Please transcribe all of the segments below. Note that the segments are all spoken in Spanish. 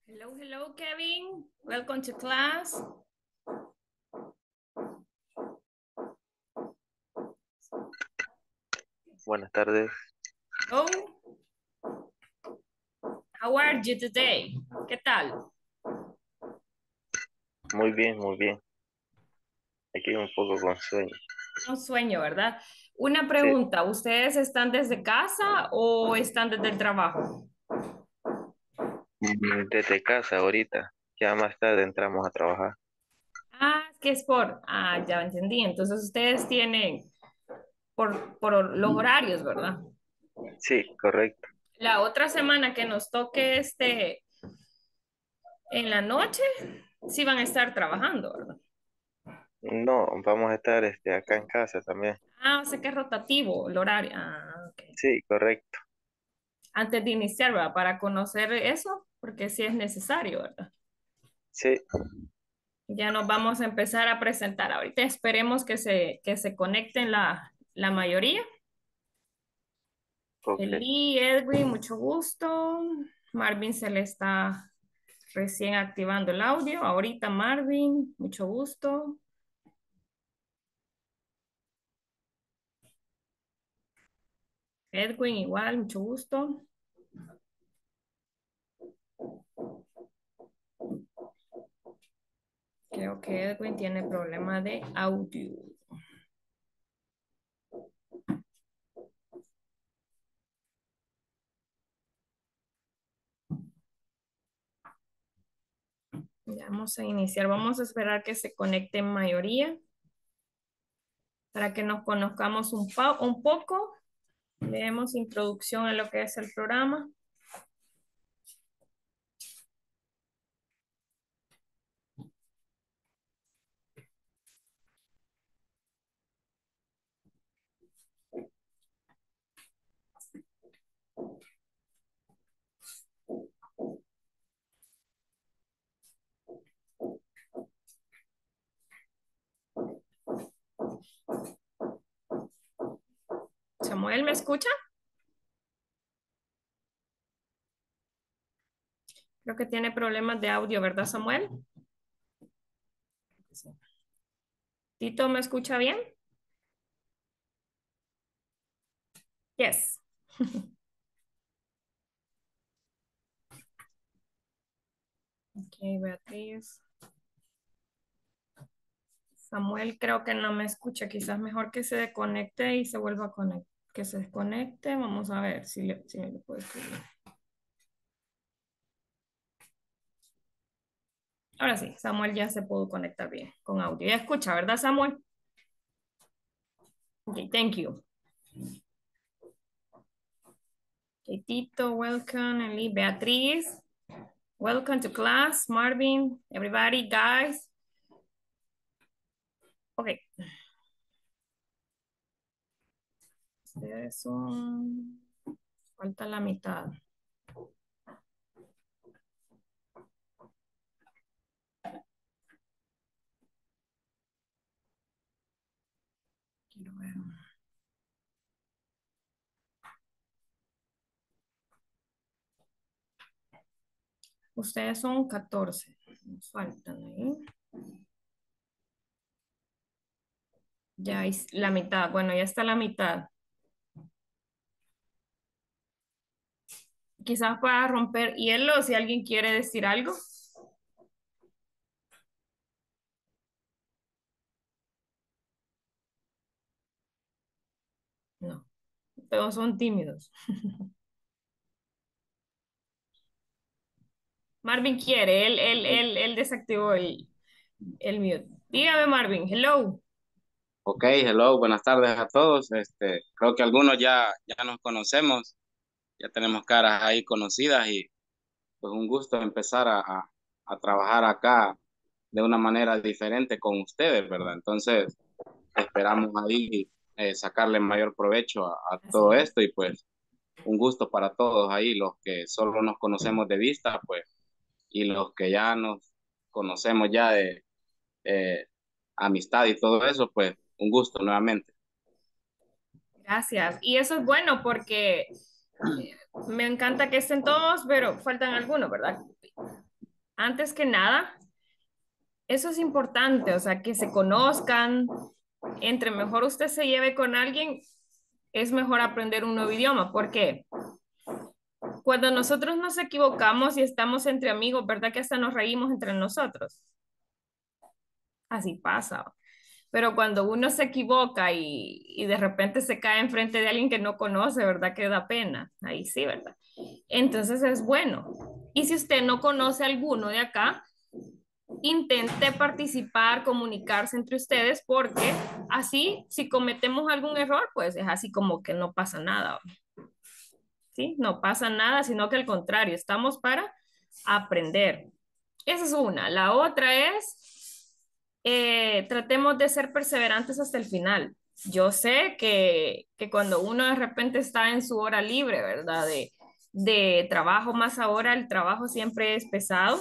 Hello, hello, Kevin. Welcome to class. Buenas tardes, Oh, how are you today? ¿Qué tal? muy bien, muy bien. Aquí un poco con sueño. Un sueño, ¿verdad? Una Sí, pregunta, ¿ustedes están desde casa o están desde el trabajo? desde casa ahorita. Ya más tarde entramos a trabajar. Es que es ya entendí. Entonces ustedes tienen por los horarios, ¿verdad? Sí, correcto. La otra semana que nos toque en la noche, sí van a estar trabajando, ¿verdad? No, vamos a estar acá en casa también. O sea que es rotativo el horario. Ok. Sí, correcto. Antes de iniciar, ¿verdad? Para conocer eso, porque sí es necesario, ¿verdad? Sí, Ya nos vamos a empezar a presentar ahorita. Esperemos que se conecten la mayoría. ok. Eli, Edwin, mucho gusto. Marvin se le está recién activando el audio. Ahorita Marvin, mucho gusto. Edwin igual, mucho gusto. Creo que Edwin tiene problema de audio. Ya vamos a iniciar. Vamos a esperar que se conecte en mayoría para que nos conozcamos un poco. Leemos introducción a lo que es el programa. Samuel, ¿me escucha? Creo que tiene problemas de audio, ¿verdad, Samuel? Sí. Tito, ¿me escucha bien? Yes. Ok, Beatriz. Samuel creo que no me escucha. Quizás mejor que se desconecte y se vuelva a conectar. Que se desconecte. Vamos a ver si le puedo escribir. Ahora sí, Samuel ya se pudo conectar bien con audio. Ya escucha, ¿verdad, Samuel? Ok, thank you. Okay, Tito, welcome. Eli, Beatriz, welcome to class. Marvin, everybody, guys. Ok, ustedes son... Falta la mitad. Quiero ver. Ustedes son 14. Nos faltan ahí. Ya es la mitad. Bueno, ya está la mitad. Quizás para romper hielo, si alguien quiere decir algo. No, todos son tímidos. Marvin quiere, él desactivó el mute. Dígame, Marvin, hello. Ok, hello, buenas tardes a todos. Creo que algunos ya nos conocemos, ya tenemos caras ahí conocidas y pues un gusto empezar a trabajar acá de una manera diferente con ustedes, ¿verdad? Entonces, esperamos ahí sacarle mayor provecho a Así todo es. esto y pues un gusto para todos ahí, los que solo nos conocemos de vista, pues, y los que ya nos conocemos ya de eh, amistad y todo eso, pues un gusto nuevamente. Gracias. Y eso es bueno porque me encanta que estén todos, pero faltan algunos, ¿verdad? antes que nada, eso es importante, o sea, que se conozcan. Entre mejor usted se lleve con alguien, es mejor aprender un nuevo idioma. ¿Por qué? Cuando nosotros nos equivocamos y estamos entre amigos, ¿verdad que hasta nos reímos entre nosotros? Así pasa. Pero cuando uno se equivoca y de repente se cae enfrente de alguien que no conoce, ¿verdad? Que da pena. Ahí sí, ¿verdad? Entonces es bueno. Y si usted no conoce a alguno de acá, intente participar, comunicarse entre ustedes, porque así, si cometemos algún error, pues es así como que no pasa nada. ¿Sí? No pasa nada, sino que al contrario, estamos para aprender. Esa es una. La otra es, tratemos de ser perseverantes hasta el final. Yo sé que cuando uno de repente está en su hora libre, ¿verdad? De trabajo, más ahora el trabajo siempre es pesado.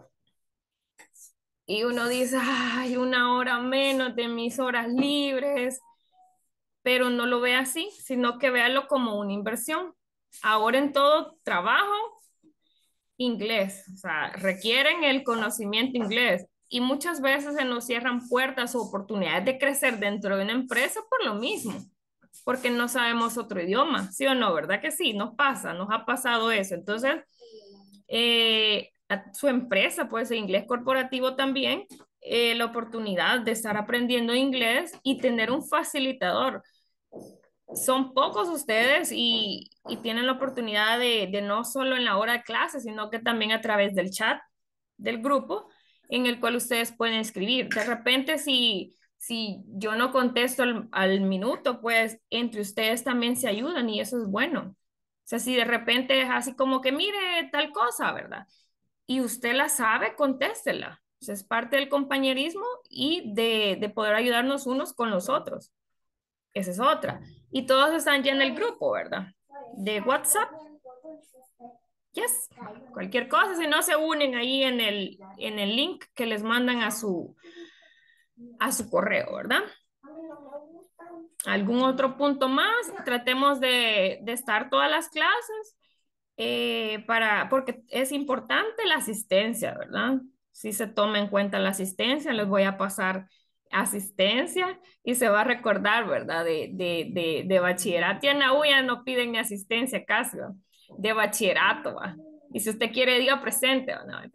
Y uno dice, ay, una hora menos de mis horas libres, pero no lo ve así, sino que véalo como una inversión. Ahora en todo trabajo inglés, o sea, requieren el conocimiento inglés y muchas veces se nos cierran puertas o oportunidades de crecer dentro de una empresa por lo mismo, porque no sabemos otro idioma, ¿sí o no? ¿Verdad que sí? Nos pasa, nos ha pasado eso. Entonces, a su empresa puede ser inglés corporativo también, la oportunidad de estar aprendiendo inglés y tener un facilitador. Son pocos ustedes y tienen la oportunidad de no solo en la hora de clase, sino que también a través del chat del grupo en el cual ustedes pueden escribir. De repente, si yo no contesto al minuto, pues entre ustedes también se ayudan y eso es bueno. O sea, si de repente es así como que mire tal cosa, ¿verdad? Y usted la sabe, contéstela. O sea, es parte del compañerismo y de poder ayudarnos unos con los otros. Esa es otra. Y todos están ya en el grupo, ¿verdad? De WhatsApp. Yes. Cualquier cosa, si no se unen ahí en el link que les mandan a su correo, ¿verdad? ¿Algún otro punto más? Tratemos de estar todas las clases porque es importante la asistencia, ¿verdad? Si se toma en cuenta la asistencia, les voy a pasar asistencia y se va a recordar, ¿verdad? De bachillerato. Ya en la U ya no piden ni asistencia casi, ¿va? De bachillerato, ¿va? Y si usted quiere, diga presente, ¿va? No,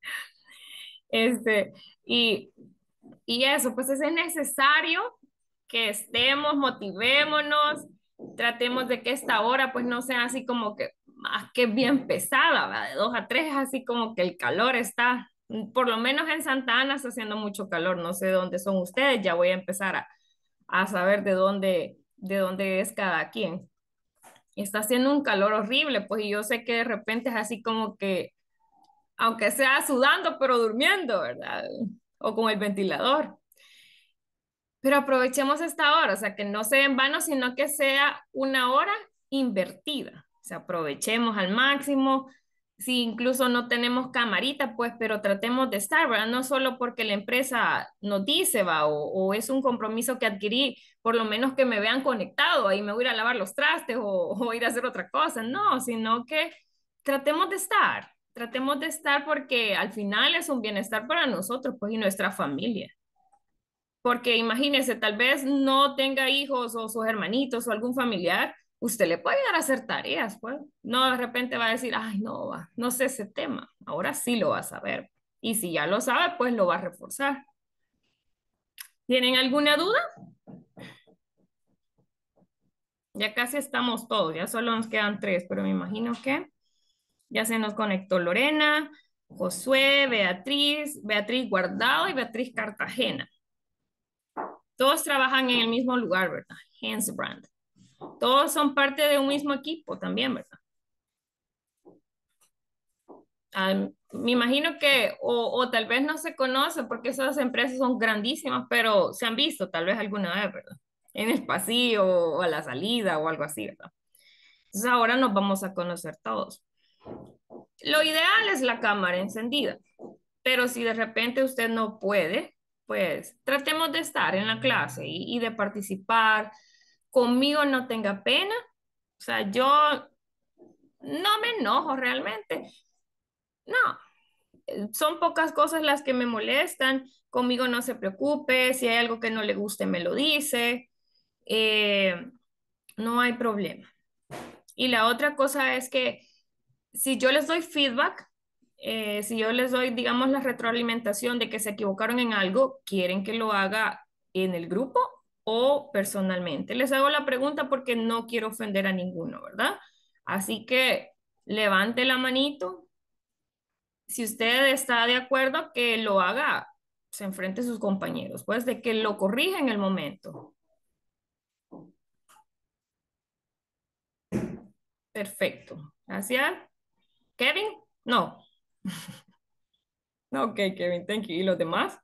este, y, y eso, pues es necesario que estemos, motivémonos, tratemos de que esta hora pues no sea así como que más que bien pesada, ¿verdad? De 2 a 3, así como que el calor está, por lo menos en Santa Ana está haciendo mucho calor, no sé de dónde son ustedes, ya voy a empezar a saber de dónde es cada quien. Está haciendo un calor horrible, pues y yo sé que de repente es así como que, aunque sea sudando, pero durmiendo, ¿verdad? O con el ventilador. Pero aprovechemos esta hora, o sea, que no sea en vano, sino que sea una hora invertida. O sea, aprovechemos al máximo. Si incluso no tenemos camarita, pues, pero tratemos de estar, ¿verdad? No solo porque la empresa nos dice, va, o es un compromiso que adquirí, por lo menos que me vean conectado, ahí me voy a ir a lavar los trastes o ir a hacer otra cosa. No, sino que tratemos de estar porque al final es un bienestar para nosotros, pues, y nuestra familia. Porque imagínese, tal vez no tenga hijos o sus hermanitos o algún familiar, usted le puede ayudar a hacer tareas, pues. No de repente va a decir, ay, no, no sé ese tema. Ahora sí lo va a saber. Y si ya lo sabe, pues lo va a reforzar. ¿Tienen alguna duda? Ya casi estamos todos, ya solo nos quedan 3, pero me imagino que ya se nos conectó Lorena, Josué, Beatriz Guardado y Beatriz Cartagena. Todos trabajan en el mismo lugar, ¿verdad? Hansbrand. Todos son parte de un mismo equipo también, ¿verdad? Me imagino que, o tal vez no se conocen porque esas empresas son grandísimas, pero se han visto tal vez alguna vez, ¿verdad? En el pasillo o a la salida o algo así, ¿verdad? Entonces ahora nos vamos a conocer todos. Lo ideal es la cámara encendida, pero si de repente usted no puede, pues tratemos de estar en la clase y de participar. Conmigo no tenga pena. O sea, yo no me enojo realmente. No, son pocas cosas las que me molestan. Conmigo no se preocupe. Si hay algo que no le guste, me lo dice. Eh, no hay problema. Y la otra cosa es que si yo les doy feedback, si yo les doy, digamos, la retroalimentación de que se equivocaron en algo, quieren que lo haga en el grupo o personalmente. Les hago la pregunta porque no quiero ofender a ninguno, ¿verdad? Así que levante la manito. Si usted está de acuerdo que lo haga, se enfrente a sus compañeros, pues de que lo corrija en el momento. Perfecto. Gracias. Kevin, no. Ok, Kevin, thank you. ¿Y los demás?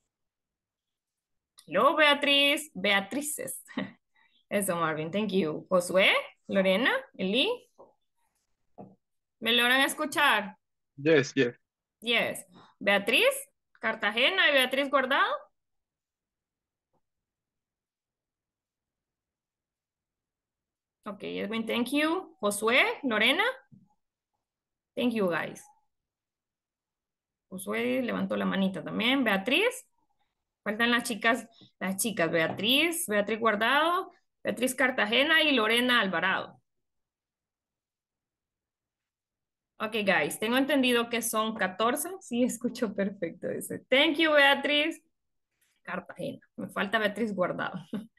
Hello, Beatriz. Beatrices. Eso, Marvin, thank you. Josué, Lorena, Eli, ¿me logran escuchar? Yes, yes. Yes. Beatriz, Cartagena y Beatriz Guardado. Ok, Edwin, thank you. Josué, Lorena, thank you, guys. Josué levantó la manita también. Beatriz, faltan las chicas, Beatriz, Beatriz Guardado, Beatriz Cartagena y Lorena Alvarado. Ok, guys, tengo entendido que son 14. Sí, escucho perfecto. Dice, thank you, Beatriz. Cartagena. Me falta Beatriz Guardado.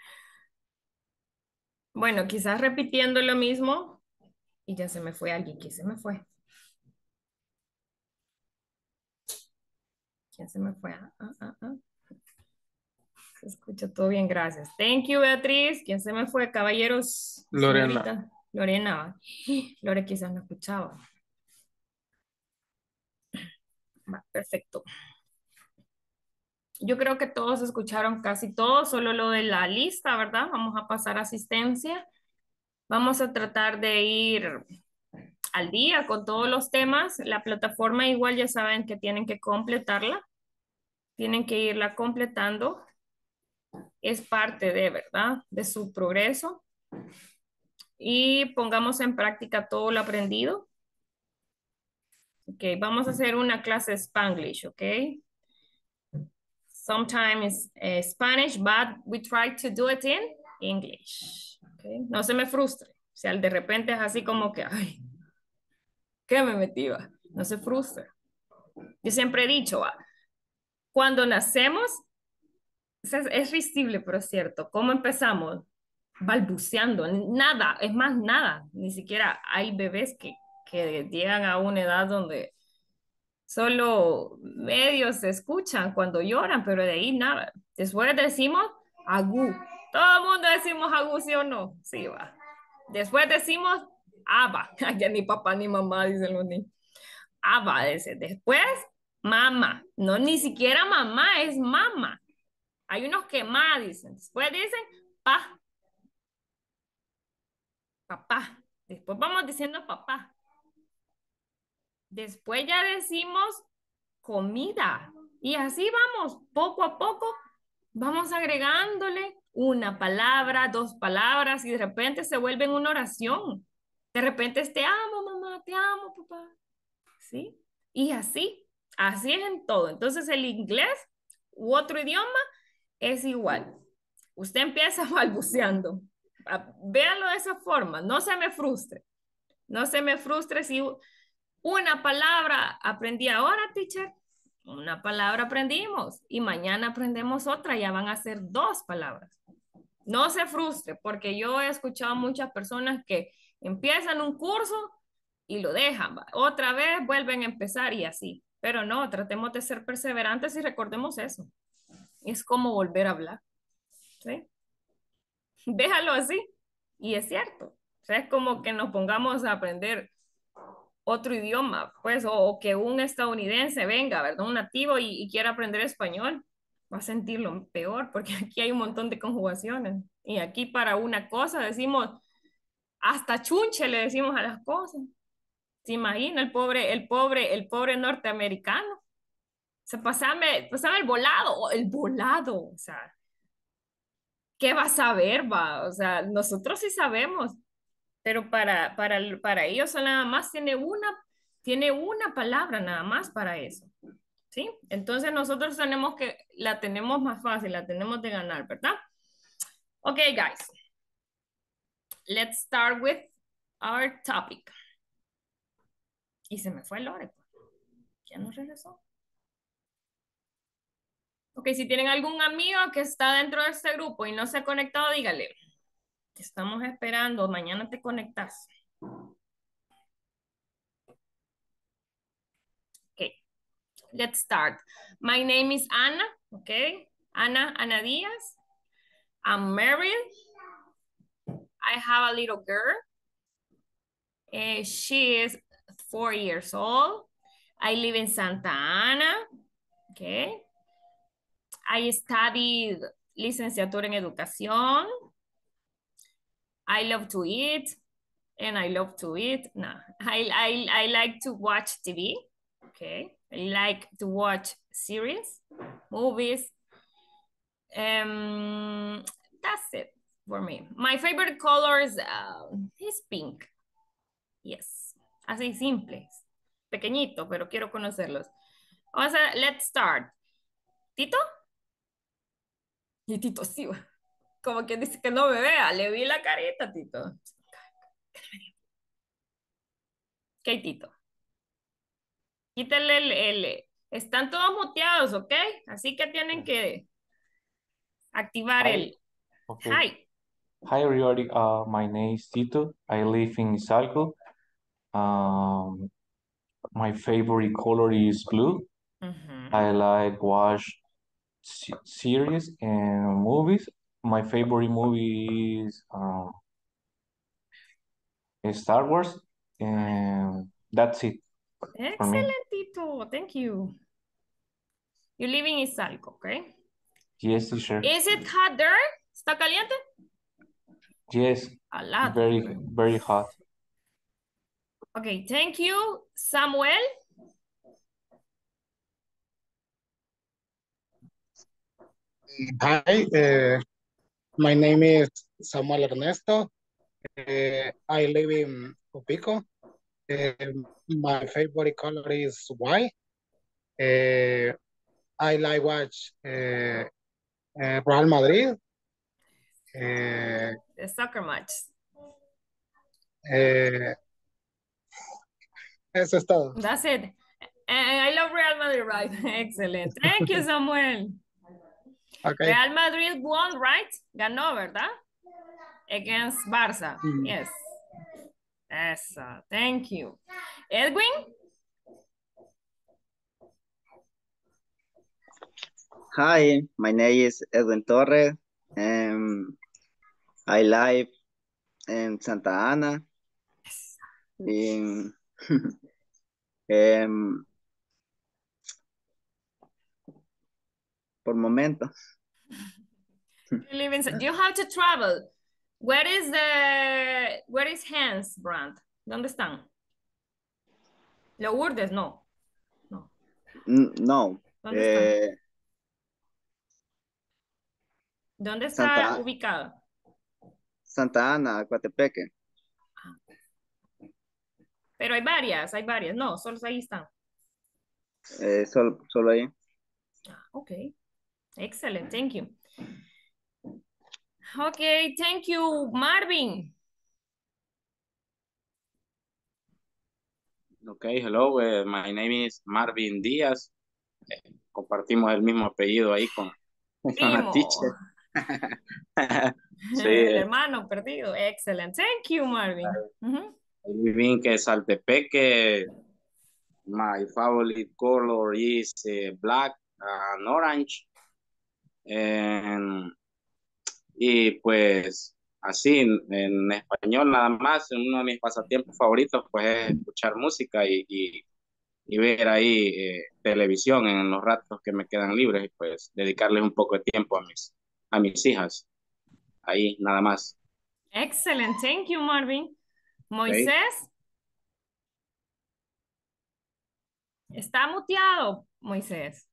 Bueno, quizás repitiendo lo mismo y ya se me fue alguien. ¿Quién se me fue? ¿Quién se me fue? Se escucha todo bien, gracias. Thank you, Beatriz. ¿Quién se me fue? Caballeros, Lorena. señorita. Lorena. Lore quizás no escuchaba. Perfecto. Yo creo que todos escucharon casi todo, solo lo de la lista, ¿verdad? Vamos a pasar a asistencia. Vamos a tratar de ir al día con todos los temas. La plataforma igual ya saben que tienen que completarla. Tienen que irla completando. Es parte de, ¿verdad? De su progreso. Y pongamos en práctica todo lo aprendido. Ok, vamos a hacer una clase de Spanglish, ok? Sometimes Spanish, but we try to do it in English. Okay? No se me frustre. O sea, de repente es así como que, ay, ¿qué me metí? Va? No se frustre. Yo siempre he dicho, va, cuando nacemos, es risible, pero es cierto. ¿Cómo empezamos? Balbuceando, nada, es más, nada. Ni siquiera hay bebés que llegan a una edad donde solo medios se escuchan cuando lloran, pero de ahí nada. Después decimos agú. Todo el mundo decimos agú, ¿sí o no? Sí, va. Después decimos aba. Ya ni papá ni mamá dicen los niños. Aba, dice. Después, mamá. No, ni siquiera mamá, es mamá. Hay unos que más dicen. Después dicen pa, papá. Después vamos diciendo papá. Después ya decimos comida. Y así vamos, poco a poco, vamos agregándole una palabra, dos palabras y de repente se vuelve una oración. De repente es te amo, mamá, te amo, papá. ¿Sí? Y así es en todo. Entonces el inglés u otro idioma es igual. Usted empieza balbuceando. Véanlo de esa forma, no se me frustre. No se me frustre si una palabra aprendí ahora, teacher. Una palabra aprendimos y mañana aprendemos otra, ya van a ser dos palabras. No se frustre, porque yo he escuchado muchas personas que empiezan un curso y lo dejan, ¿va? Otra vez vuelven a empezar y así. Pero no, tratemos de ser perseverantes y recordemos eso. Es como volver a hablar, ¿sí? Déjalo así y es cierto. O sea, es como que nos pongamos a aprender otro idioma, pues, o que un estadounidense venga, ¿verdad? Un nativo y quiera aprender español, va a sentirlo peor porque aquí hay un montón de conjugaciones. Y aquí para una cosa decimos, hasta chunche le decimos a las cosas. ¿Se imagina el pobre norteamericano? O sea, pasame el volado, o sea, ¿qué va a saber, va? O sea, nosotros sí sabemos, pero para ellos nada más tiene Tiene una palabra nada más para eso. ¿Sí? Entonces nosotros la tenemos más fácil, la tenemos de ganar, ¿verdad? Ok, guys. Let's start with our topic. Y se me fue Lore. Ya no regresó. Ok, si tienen algún amigo que está dentro de este grupo y no se ha conectado, dígale. Te estamos esperando. Mañana te conectas. Ok, let's start. My name is Ana. Okay, Ana Diaz. I'm married. I have a little girl. She is 4 years old. I live in Santa Ana. Okay. I studied licenciatura en educación. I love to eat. And I love to eat. No, I like to watch TV. Okay. I like to watch series, movies. That's it for me. My favorite color is pink. Yes. Así simple. Pequeñito, pero quiero conocerlos. Let's start. ¿Tito? Y Tito sí, como que dice que no me vea. Le vi la carita, Tito. ¿Qué, Tito? Quítale Están todos muteados, ¿ok? Así que tienen que activar Hi. el... Okay. Hi. Hi, everybody. My name is Tito. I live in Salco. My favorite color is blue. I like watch series and movies. My favorite movie is Star Wars, and that's it for me. Excellent, Tito. Thank you. You live in Izalco, okay? Yes, teacher. Is it hot there? ¿Está caliente? Yes, A lot. very hot. Okay, thank you. Samuel? Hi, my name is Samuel Ernesto. I live in Opico. My favorite color is white. I like watch Real Madrid. The soccer match. Eso es todo. That's it. And I love Real Madrid, right? Excellent. Thank you, Samuel. Okay. Real Madrid won, right? Ganó, ¿verdad? Against Barça. Yes. Thank you. Edwin? Hi, my name is Edwin Torres. I live in Santa Ana. In, por momento. You have to travel. Where is Hans Brandt? ¿Dónde están? Lourdes, no. No. No. ¿Dónde están? ¿Dónde está ubicado? Santa Ana, Coatepeque. Pero hay varias. No, solo ahí están. Solo ahí. Okay. Excellent. Thank you. Okay, thank you, Marvin. Okay, hello, my name is Marvin Díaz. Compartimos el mismo apellido ahí con la teacher. Sí, El hermano perdido. Excellent. Thank you, Marvin. Viví que Saltepeque. My favorite color is black and orange. Y pues así en español nada más, uno de mis pasatiempos favoritos pues es escuchar música y ver ahí televisión en los ratos que me quedan libres y pues dedicarles un poco de tiempo a mis hijas. Ahí nada más. Excellent. Thank you, Marvin. Moisés. Está muteado, Moisés.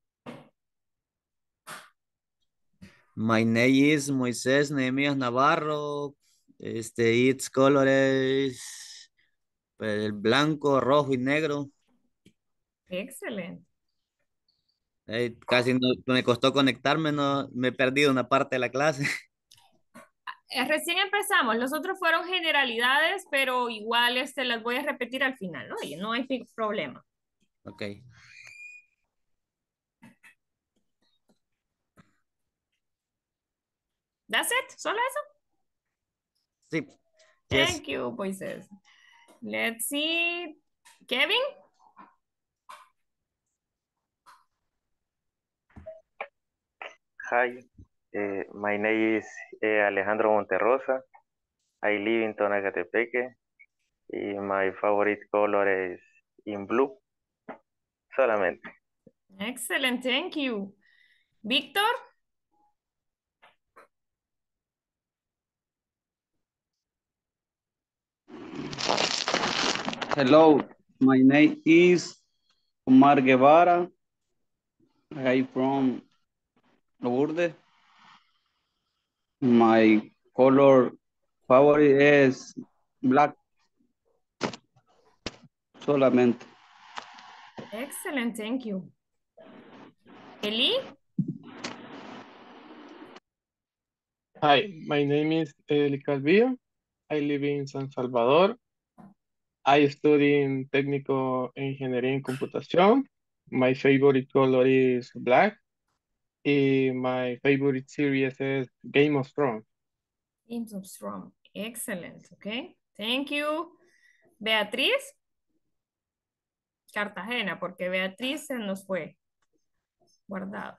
My name is Moisés Nehemías Navarro. Its color is el blanco, rojo y negro. Excelente. Casi no me costó conectarme, no me he perdido una parte de la clase. Recién empezamos, los otros fueron generalidades, pero igual las voy a repetir al final, ¿no? Y no hay problema. Ok. That's it, solo eso. Sí. Yes. Thank you, Moises. Let's see. Kevin? Hi, my name is Alejandro Monterrosa. I live in Tonacatepeque. Y my favorite color is in blue. Solamente. Excellent, thank you. Víctor? Hello, my name is Omar Guevara. I'm from Lourdes. My color favorite is black. Solamente. Excellent, thank you. Eli? Hi, my name is Eli Calvillo. I live in San Salvador. I study in Técnico Ingeniería en Computación. My favorite color is black. Y my favorite series is Game of Thrones. Games of Thrones. Excellent, okay. Thank you. Beatriz? Cartagena, porque Beatriz se nos fue guardado.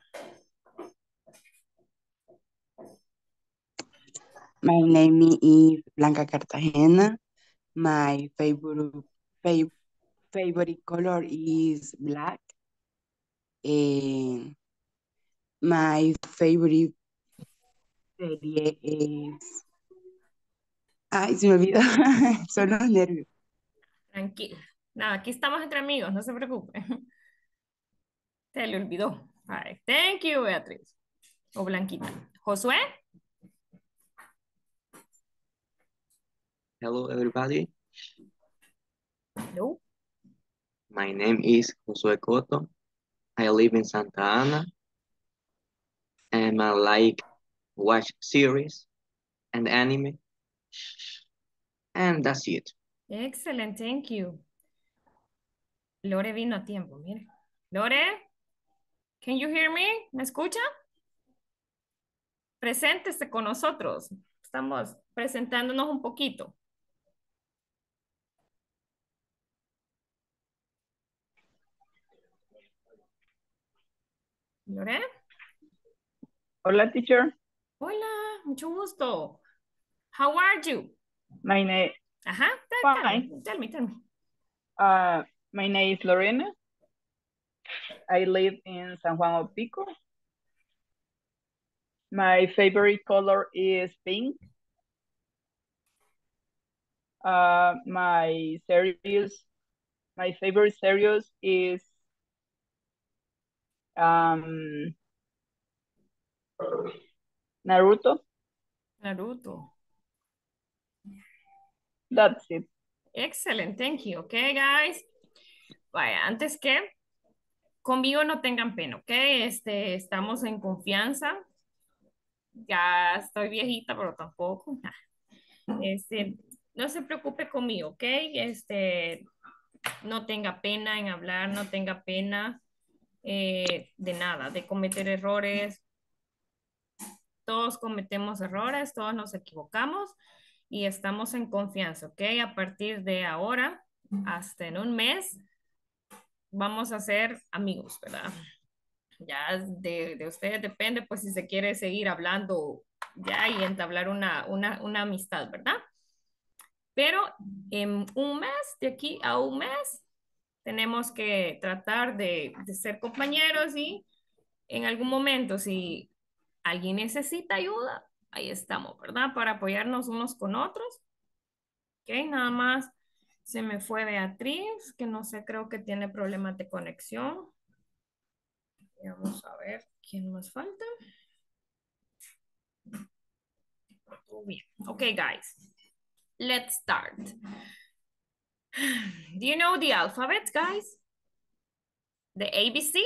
My name is Blanca Cartagena. My favorite color is black. And my favorite serie es... Ay, se me olvidó. Son los nervios. Tranquila. Nada, aquí estamos entre amigos, no se preocupe. Se le olvidó. All thank you, Beatriz. O Blanquita. Josué? Hello, everybody. Hello. My name is Josué Cotto. I live in Santa Ana. And I like watch series and anime. And that's it. Excellent, thank you. Lore vino a tiempo, mire. Lore, can you hear me? ¿Me escucha? Preséntese con nosotros. Estamos presentándonos un poquito. Lore. Hola, teacher. Hola, mucho gusto. How are you? My name. Ajá, Fine. Tell me. My name is Lorena. I live in San Juan of Pico. My favorite color is pink. My favorite series is Naruto. That's it. Excellent, thank you. Okay, guys. Vaya, antes que conmigo no tengan pena, ¿ok? Estamos en confianza. Ya estoy viejita, pero tampoco. No se preocupe conmigo, ¿ok? No tenga pena en hablar, no tenga pena de nada, de cometer errores. Todos cometemos errores, todos nos equivocamos y estamos en confianza, ¿ok? A partir de ahora, hasta en un mes, vamos a ser amigos, ¿verdad? Ya de ustedes depende, pues, si se quiere seguir hablando ya y entablar una amistad, ¿verdad? Pero en un mes, de aquí a un mes, tenemos que tratar de ser compañeros y en algún momento, si alguien necesita ayuda, ahí estamos, ¿verdad? Para apoyarnos unos con otros. Ok, nada más se me fue Beatriz, que no sé, creo que tiene problemas de conexión. Vamos a ver quién más falta. Bien. Ok, guys. Let's start. Do you know the alphabet, guys? The ABC?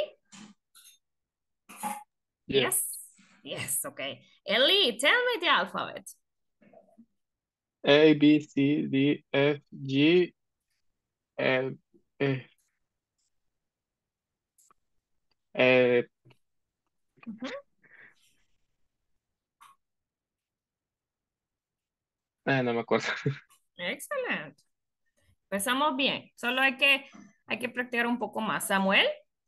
Yes. Yes, okay. Ellie, tell me the alphabet. A, B, C, D, F, G, L, no me acuerdo. Excelente. Empezamos bien. Solo hay que practicar un poco más. Samuel.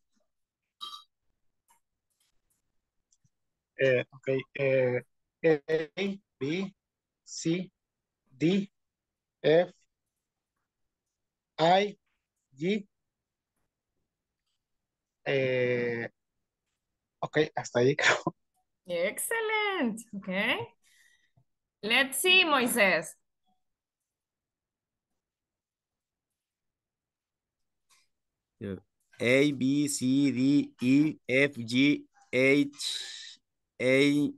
Okay. A, B, C, D, F, I, G. Ok, hasta ahí creo. Excellent. Okay. Let's see, Moisés. A, B, C, D, E, F, G, H, A.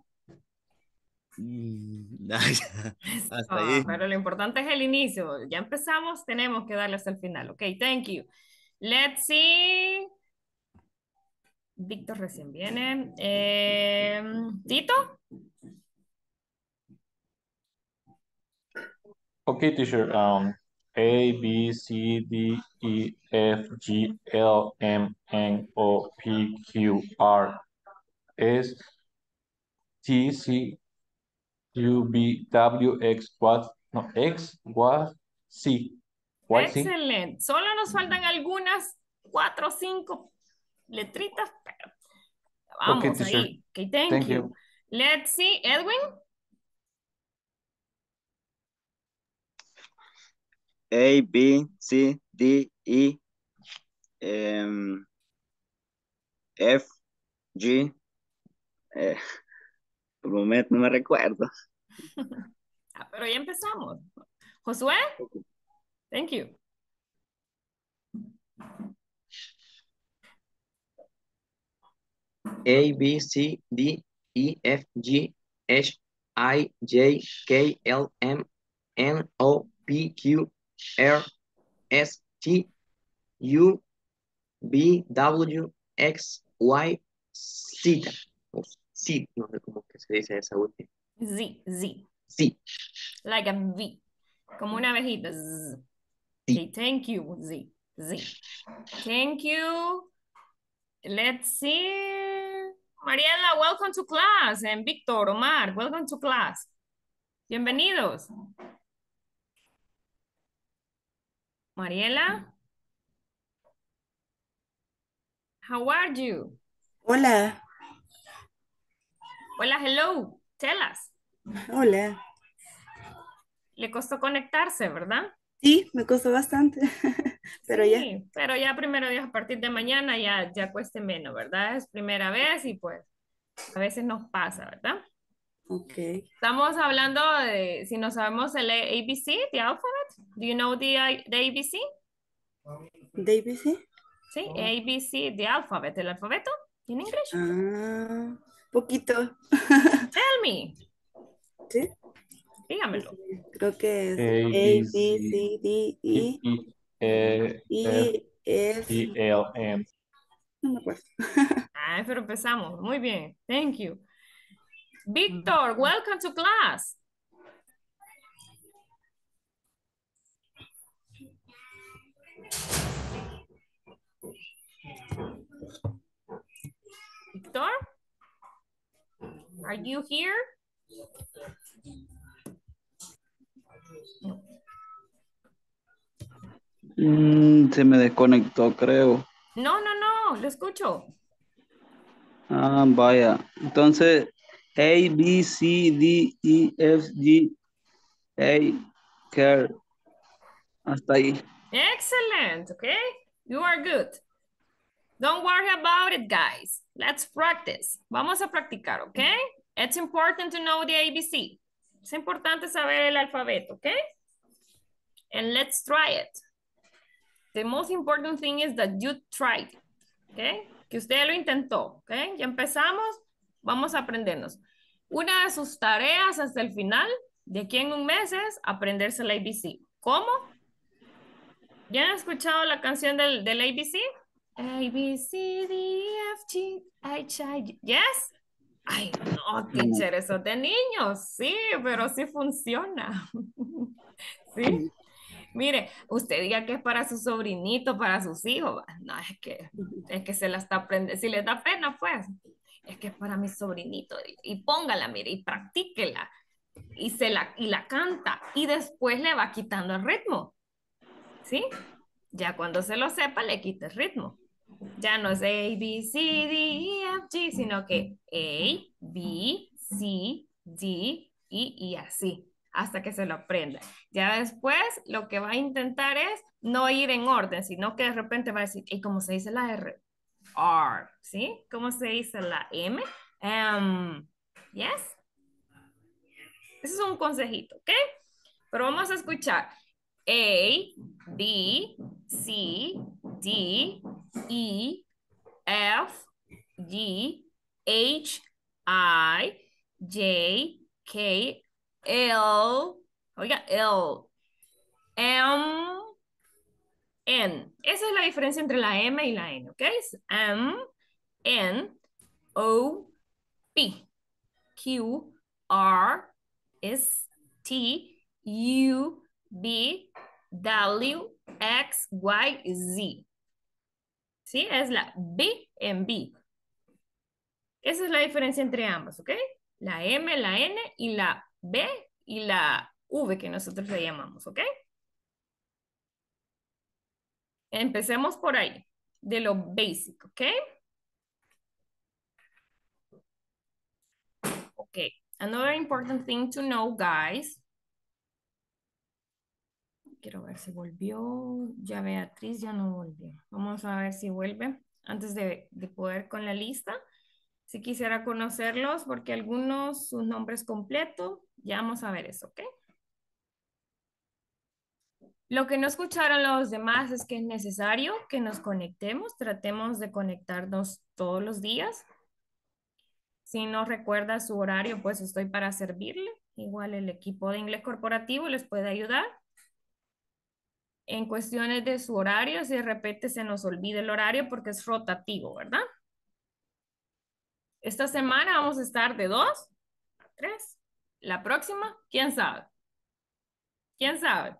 Hasta ahí. Pero lo importante es el inicio. Ya empezamos, tenemos que darle hasta el final. Ok, thank you. Let's see. Víctor recién viene. Tito. Okay, teacher. A, B, C, D, E, F, G, L, M, N, O, P, Q, R, S, T, C, U, V, W, X, Y, no, X, Y, C. Y, C. Excelente. Solo nos faltan algunas 4 o 5 letritas, pero vamos Okay, teacher. ahí. Ok, thank you. Let's see, Edwin. A, B, C, D, E, F, G. Por un momento no me recuerdo. Pero ya empezamos. Josué. Thank you. A, B, C, D, E, F, G, H, I, J, K, L, M, N, O, P, Q, R, S, T, U, V, W, X, Y, Z. Z, no sé cómo que se dice esa última. Z, Z. Z. Like a V. Como una abejita. Z. Okay, thank you, Z. Z. Thank you. Let's see. Mariela, welcome to class. And Víctor, Omar, welcome to class. Bienvenidos. Mariela. How are you? Hola. Hola, hello. Tell us. Hola. Le costó conectarse, ¿verdad? Sí, me costó bastante, pero sí, ya. Pero ya primero Dios, a partir de mañana ya cueste menos, ¿verdad? Es primera vez y pues a veces nos pasa, ¿verdad? Ok. Estamos hablando de si no sabemos el ABC, the alphabet. Do you know the ABC? ¿The ABC? Sí, ABC, the alphabet, el alfabeto in English. Ah, poquito. Tell me. ¿Sí? Dígamelo. Creo que es A, B, C, D, E, F. L, M. No me acuerdo. Pero empezamos. Muy bien. Thank you. Víctor, welcome to class. Víctor, are you here? Se me desconectó, creo. No, lo escucho. Ah, vaya. Entonces, A, B, C, D, E, F, G, A, K. Hasta ahí. Excellent, okay? You are good. Don't worry about it, guys. Let's practice. Vamos a practicar, okay? It's important to know the ABC. Es importante saber el alfabeto, okay? And let's try it. The most important thing is that you tried, okay? Que usted lo intentó, okay? Ya empezamos. Vamos a aprendernos. Una de sus tareas hasta el final, de aquí en un mes, es aprenderse el ABC. ¿Cómo? ¿Ya han escuchado la canción del ABC? A, B, C, D, E, F, G, H, I, yes? Ay, no, No. teacher, eso es de niños. Sí, pero sí funciona. ¿Sí? Mire, usted diga que es para su sobrinito, para sus hijos. No, es que se la está aprendiendo. Si les da pena, pues, es que es para mi sobrinito. Y póngala, mire, y practíquela. Y la canta. Y después le va quitando el ritmo. ¿Sí? Ya cuando se lo sepa, le quita el ritmo. Ya no es A, B, C, D, E, F, G, sino que A, B, C, D, E y así, hasta que se lo aprenda. Ya después, lo que va a intentar es no ir en orden, sino que de repente va a decir, ¿y cómo se dice la R? R, ¿sí? ¿Cómo se dice la M? ¿Yes? Ese es un consejito, ¿ok? Pero vamos a escuchar. A, B, C, D, E, F, G, H, I, J, K, L, oiga, L, M, N. Esa es la diferencia entre la M y la N, ¿ok? Es M, N, O, P, Q, R, S, T, U, V, W, X, Y, Z. ¿Sí? Es la B en B. Esa es la diferencia entre ambas, ¿ok? La M, la N y la B y la V que nosotros le llamamos, ¿ok? Empecemos por ahí, de lo basic, ¿ok? Ok. Another important thing to know, guys. Quiero ver si volvió. Ya Beatriz ya no volvió. Vamos a ver si vuelve antes de poder con la lista. Si quisiera conocerlos, porque algunos, sus nombres completos, ya vamos a ver eso, ¿ok? Lo que no escucharon los demás es que es necesario que nos conectemos, tratemos de conectarnos todos los días. Si no recuerda su horario, pues estoy para servirle. Igual el equipo de inglés corporativo les puede ayudar. En cuestiones de su horario, si de repente se nos olvida el horario porque es rotativo, ¿verdad? Esta semana vamos a estar de 2 a 3. La próxima, ¿quién sabe? ¿Quién sabe?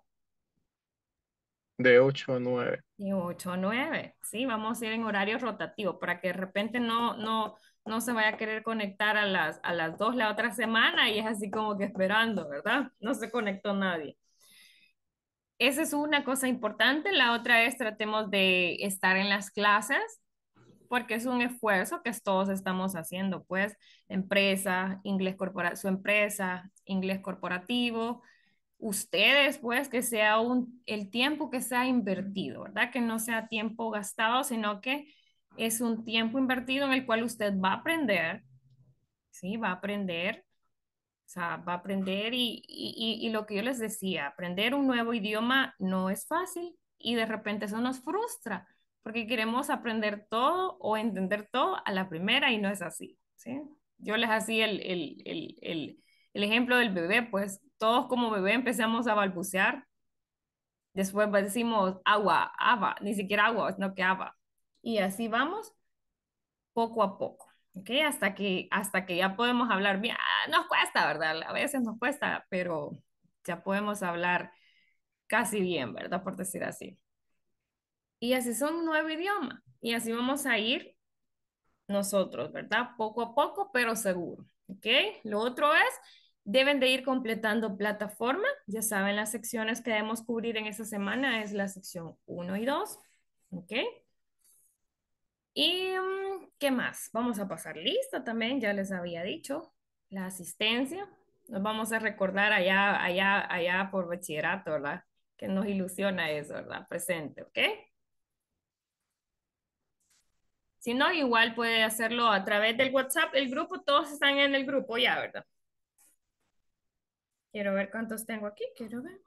De 8 a 9. De 8 a 9, sí, vamos a ir en horario rotativo para que de repente no se vaya a querer conectar a las 2 la otra semana y es así como que esperando, ¿verdad? No se conectó nadie. Esa es una cosa importante. La otra es tratemos de estar en las clases porque es un esfuerzo que todos estamos haciendo, pues, empresa, inglés corporativo, su empresa, inglés corporativo, ustedes, pues, que sea el tiempo que sea invertido, ¿verdad? Que no sea tiempo gastado, sino que es un tiempo invertido en el cual usted va a aprender, ¿sí? Va a aprender, o sea, va a aprender y lo que yo les decía, aprender un nuevo idioma no es fácil y de repente eso nos frustra porque queremos aprender todo o entender todo a la primera y no es así, ¿sí? Yo les hacía el ejemplo del bebé, pues todos como bebé empezamos a balbucear, después decimos agua, ava, ni siquiera agua, sino que ava. Y así vamos poco a poco, ¿ok? Hasta que ya podemos hablar bien. Nos cuesta, ¿verdad? A veces nos cuesta, pero ya podemos hablar casi bien, ¿verdad? Por decir así. Y así son un nuevo idioma. Y así vamos a ir nosotros, ¿verdad? Poco a poco, pero seguro, ¿ok? Lo otro es, deben de ir completando plataforma. Ya saben, las secciones que debemos cubrir en esta semana es la sección 1 y 2, ¿ok? ¿Y qué más? Vamos a pasar lista también, ya les había dicho, la asistencia. Nos vamos a recordar allá por bachillerato, ¿verdad? Que nos ilusiona eso, ¿verdad? Presente, ¿ok? Si no, igual puede hacerlo a través del WhatsApp. El grupo, todos están en el grupo ya, ¿verdad? Quiero ver cuántos tengo aquí, quiero ver.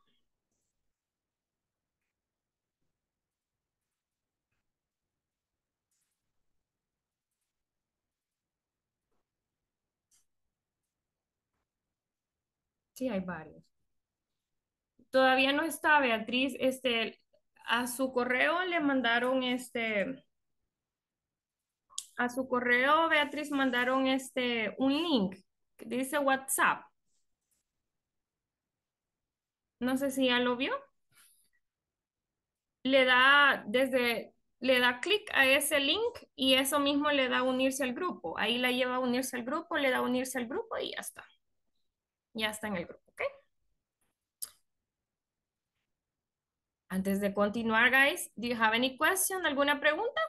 Sí, hay varios. Todavía no está, Beatriz, A su correo le mandaron a su correo, Beatriz, mandaron un link que dice WhatsApp. No sé si ya lo vio. Le da le da clic a ese link y eso mismo le da unirse al grupo. Ahí la lleva a unirse al grupo, le da unirse al grupo y ya está. Ya está en el grupo, ¿ok? Antes de continuar, guys, do you have any question? ¿Alguna pregunta?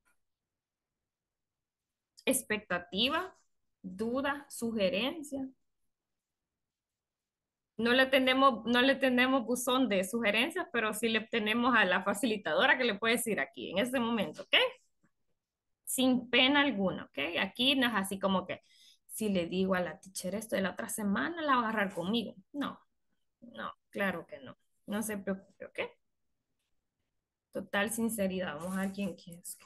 ¿Expectativa? ¿Duda? ¿Sugerencia? No le tenemos buzón de sugerencias, pero sí le tenemos a la facilitadora que le puede decir aquí en este momento, ¿ok? Sin pena alguna, ¿ok? Aquí no es así como que si le digo a la teacher esto de la otra semana, la va a agarrar conmigo. No, no, claro que no. No se preocupe, ¿ok? Total sinceridad. Vamos a ver quién es.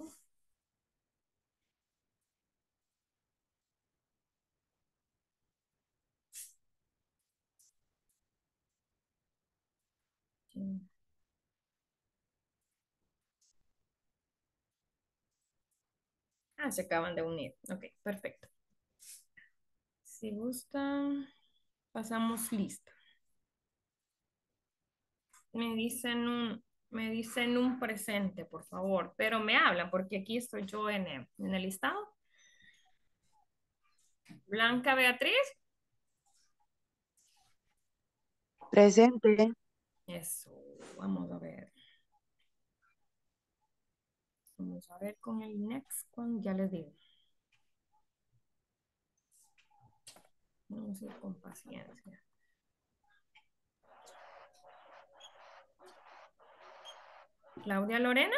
Ah, se acaban de unir. Ok, perfecto. Si gustan, pasamos lista. Me dicen un presente, por favor, pero me hablan porque aquí estoy yo en el listado. Blanca Beatriz. Presente. Eso, vamos a ver. Vamos a ver con el next one, ya les digo. Vamos a ir con paciencia. Claudia Lorena.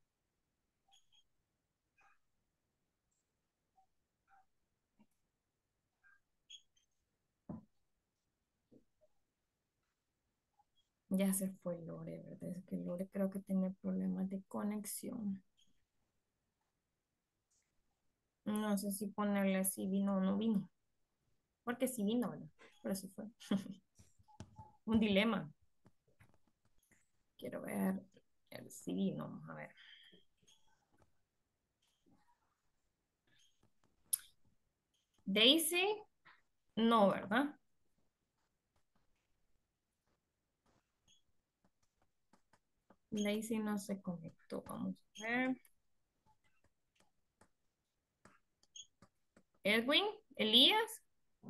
Ya se fue Lore, ¿verdad? Es que Lore creo que tiene problemas de conexión. No sé si ponerle si vino o no vino. Porque si vino, ¿verdad? Pero se fue. Un dilema. Quiero ver el si vino. Vamos a ver. Daisy, no, ¿verdad? Daisy no se conectó. Vamos a ver. Edwin, Elías.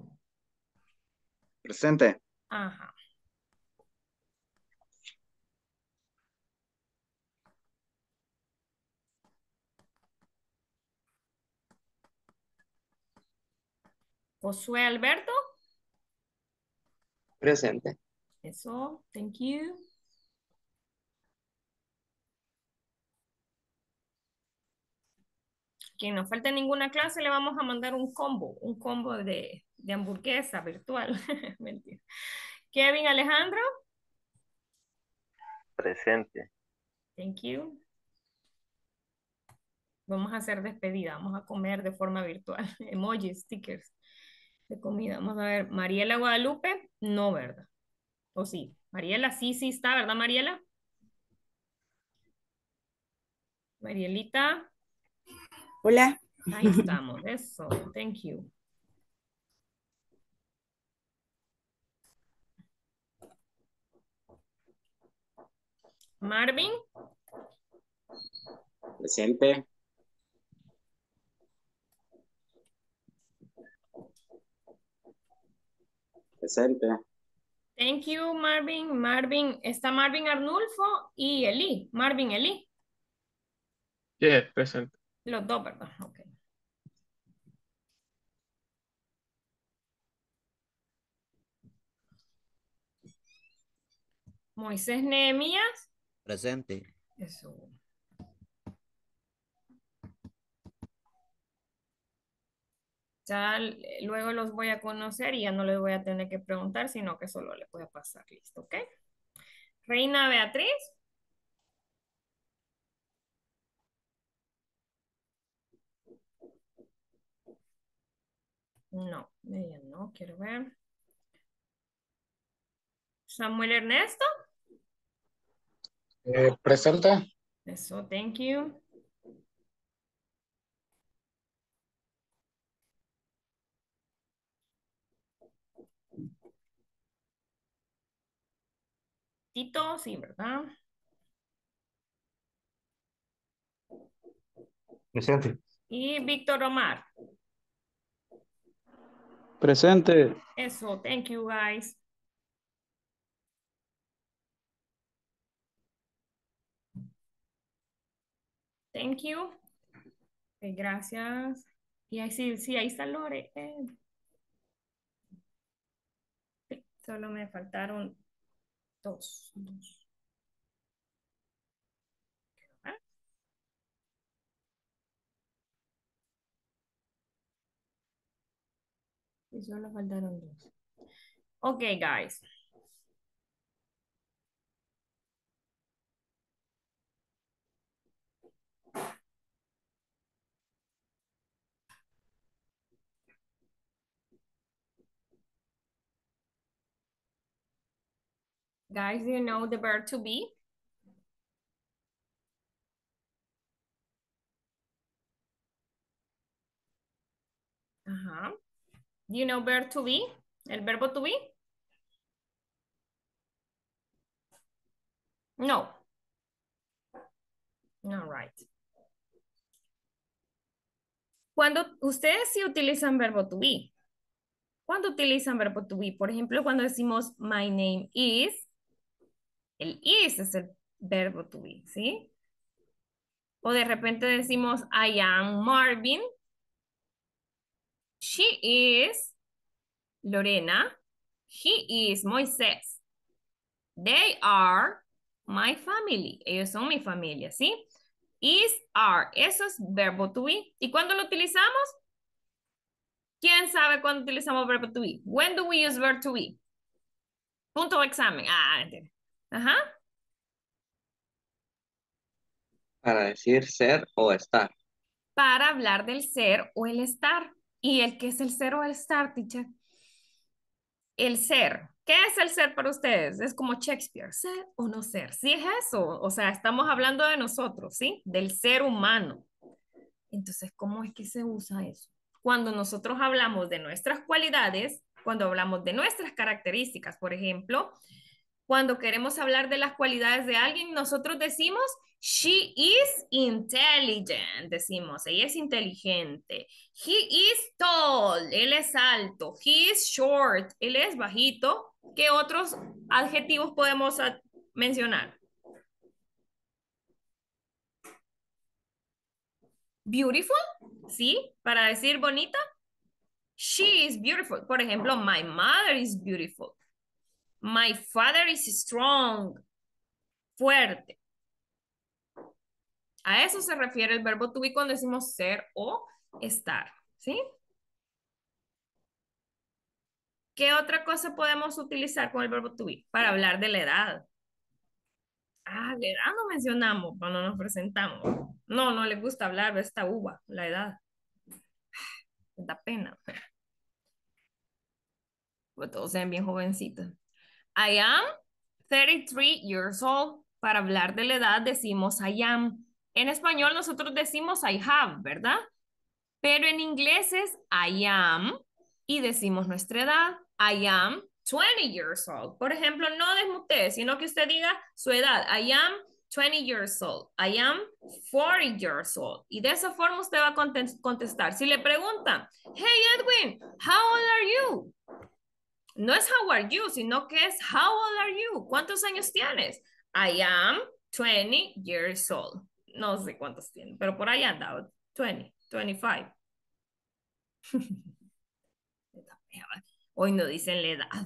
Presente. Ajá. Josué Alberto. Presente. Eso, thank you. Que no falte ninguna clase, le vamos a mandar un combo de hamburguesa virtual. Mentira. Kevin Alejandro. Presente. Thank you. Vamos a hacer despedida, vamos a comer de forma virtual. Emojis, stickers de comida. Vamos a ver, Mariela Guadalupe, no, ¿verdad? ¿O sí? Mariela, sí, sí está, ¿verdad, Mariela? Marielita. Hola. Ahí estamos, eso, thank you. Marvin. Presente. Presente. Thank you, Marvin. Marvin, está Marvin Arnulfo y Eli. Marvin, Eli. Yes, presente. Los dos, ¿verdad? Ok. Moisés Nehemías. Presente. Eso. Ya luego los voy a conocer y ya no les voy a tener que preguntar, sino que solo les voy a pasar listo, ¿ok? Reina Beatriz. No, ella no, quiero ver. Samuel Ernesto. Presente. Eso, thank you. Tito, sí, ¿verdad? Presente. Y Víctor Omar. Presente. Eso, thank you, guys. Thank you. Ok, gracias. Y ahí sí, sí, ahí está Lore. Sí, solo me faltaron dos. Ah, y solo faltaron dos. Ok, guys. Guys, do you know the verb to be? Ajá. Do you know verb to be? El verbo to be? No. No, right. Cuando ustedes sí utilizan verbo to be. ¿Cuándo utilizan verbo to be? Por ejemplo, cuando decimos my name is, el is es el verbo to be, ¿sí? O de repente decimos I am Marvin. She is Lorena. He is Moisés. They are my family. Ellos son mi familia, ¿sí? Is, are. Eso es verbo to be. ¿Y cuándo lo utilizamos? ¿Quién sabe cuándo utilizamos verbo to be? When do we use verb to be? Punto de examen. Ah, entiendo. Ajá. Para decir ser o estar. Para hablar del ser o el estar. ¿Y el qué es el ser o el estar, teacher? El ser. ¿Qué es el ser para ustedes? Es como Shakespeare, ser o no ser. Sí es eso. O sea, estamos hablando de nosotros, ¿sí? Del ser humano. Entonces, ¿cómo es que se usa eso? Cuando nosotros hablamos de nuestras cualidades, cuando hablamos de nuestras características, por ejemplo, cuando queremos hablar de las cualidades de alguien, nosotros decimos, she is intelligent, decimos, ella es inteligente. He is tall, él es alto. He is short, él es bajito. ¿Qué otros adjetivos podemos mencionar? Beautiful, ¿sí? Para decir bonita. She is beautiful. Por ejemplo, my mother is beautiful. My father is strong. Fuerte. A eso se refiere el verbo to be cuando decimos ser o estar, ¿sí? ¿Qué otra cosa podemos utilizar con el verbo to be? Para hablar de la edad. Ah, la edad no mencionamos cuando nos presentamos. No, no les gusta hablar de esta uva, la edad. Da pena. Pues todos sean bien jovencitos. I am 33 years old. Para hablar de la edad decimos I am. En español nosotros decimos I have, ¿verdad? Pero en inglés es I am y decimos nuestra edad. I am 20 years old. Por ejemplo, no desmutee, sino que usted diga su edad. I am 20 years old. I am 40 years old. Y de esa forma usted va a contestar. Si le preguntan, hey Edwin, how old are you? No es how are you, sino que es how old are you? ¿Cuántos años tienes? I am 20 years old. No sé cuántos tiene, pero por ahí anda, 20, 25. Hoy no dicen la edad.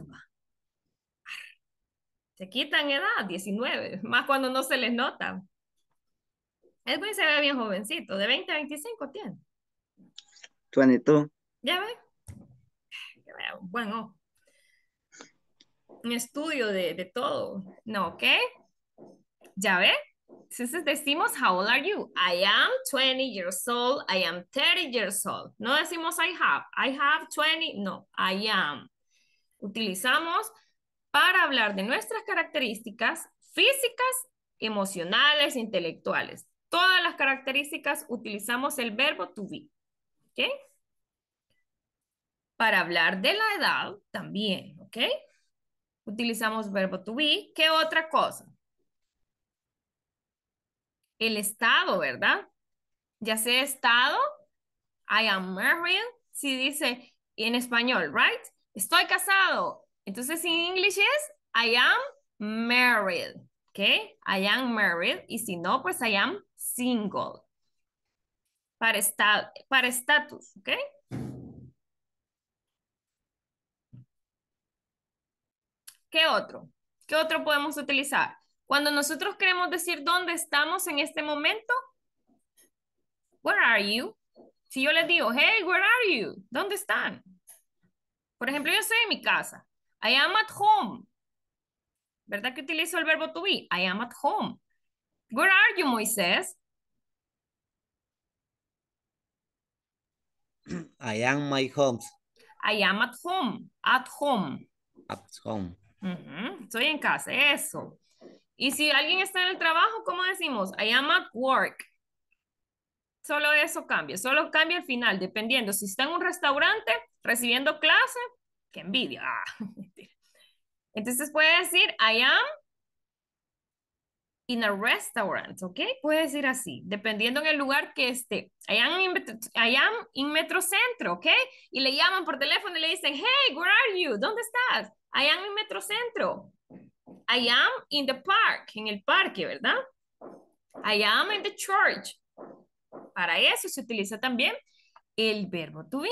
Se quitan edad, 19, más cuando no se les nota. Edwin se ve bien jovencito, de 20 a 25 tiene. 22. ¿Ya ve? Bueno, un estudio de todo. ¿No? ¿Ok? ¿Ya ve? Entonces decimos, how old are you? I am 20 years old. I am 30 years old. No decimos I have 20. No, I am. Utilizamos para hablar de nuestras características físicas emocionales, intelectuales. Todas las características utilizamos el verbo to be. ¿Ok? Para hablar de la edad también. ¿Ok? Utilizamos verbo to be. ¿Qué otra cosa? El estado, ¿verdad? Ya sea estado, I am married. Si dice en español, right? Estoy casado. Entonces en inglés es I am married. ¿Ok? I am married. Y si no, pues I am single. Para estatus. ¿Ok? ¿Qué otro? ¿Qué otro podemos utilizar? Cuando nosotros queremos decir dónde estamos en este momento, where are you? Si yo les digo, hey, where are you? ¿Dónde están? Por ejemplo, yo estoy en mi casa. I am at home. ¿Verdad que utilizo el verbo to be? I am at home. Where are you, Moisés? I am my home. I am at home. At home. At home. Estoy en casa, eso. Y si alguien está en el trabajo, ¿cómo decimos? I am at work. Solo eso cambia, solo cambia el final, dependiendo. Si está en un restaurante recibiendo clase, qué envidia. Entonces puede decir, I am in a restaurant, ¿ok? Puede decir así, dependiendo en el lugar que esté. I am in Metrocentro, ¿ok? Y le llaman por teléfono y le dicen, hey, where are you? ¿Dónde estás? I am in Metrocentro. I am in the park, en el parque, ¿verdad? I am in the church. Para eso se utiliza también el verbo to be.